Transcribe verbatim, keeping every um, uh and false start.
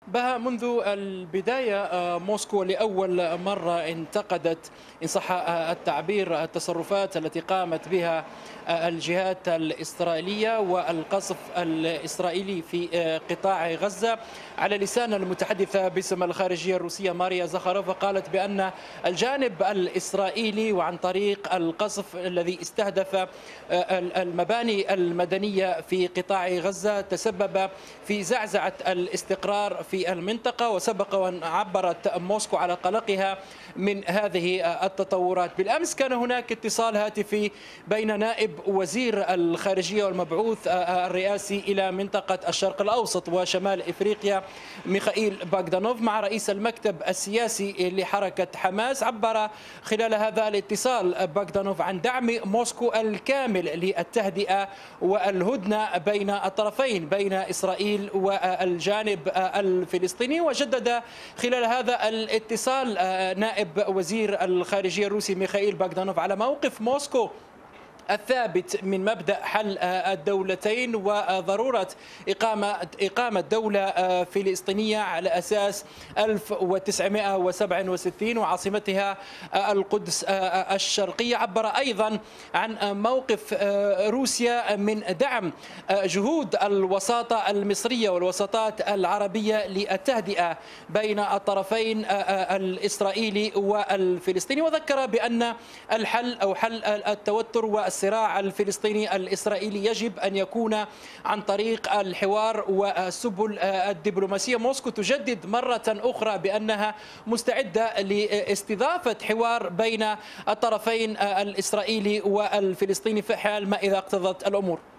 بها منذ البداية آه، موسكو لأول مرة انتقدت إن صح آه، التعبير التصرفات التي قامت بها آه، الجهات الإسرائيلية والقصف الإسرائيلي في آه، قطاع غزة. على لسان المتحدثة باسم الخارجية الروسية ماريا زخاروفا قالت بأن الجانب الإسرائيلي وعن طريق القصف الذي استهدف آه، المباني المدنية في قطاع غزة تسبب في زعزعة الاستقرار في في المنطقة، وسبق وأن عبرت موسكو على قلقها من هذه التطورات. بالأمس كان هناك اتصال هاتفي بين نائب وزير الخارجية والمبعوث الرئاسي إلى منطقة الشرق الأوسط وشمال إفريقيا ميخائيل باغدانوف مع رئيس المكتب السياسي لحركة حماس. عبر خلال هذا الاتصال باغدانوف عن دعم موسكو الكامل للتهدئة والهدنة بين الطرفين، بين إسرائيل والجانب الفلسطيني. وجدد خلال هذا الاتصال نائب وزير الخارجية الروسي ميخائيل باغدانوف على موقف موسكو الثابت من مبدأ حل الدولتين وضرورة إقامة إقامة دولة فلسطينية على أساس ألف وتسعمائة وسبعة وستين وعاصمتها القدس الشرقية. عبر أيضا عن موقف روسيا من دعم جهود الوساطة المصرية والوساطات العربية للتهدئة بين الطرفين الإسرائيلي والفلسطيني، وذكر بأن الحل أو حل التوتر والصراع الصراع الفلسطيني الإسرائيلي يجب أن يكون عن طريق الحوار والسبل الدبلوماسية. موسكو تجدد مرة أخرى بأنها مستعدة لاستضافة حوار بين الطرفين الإسرائيلي والفلسطيني في حال ما إذا اقتضت الأمور.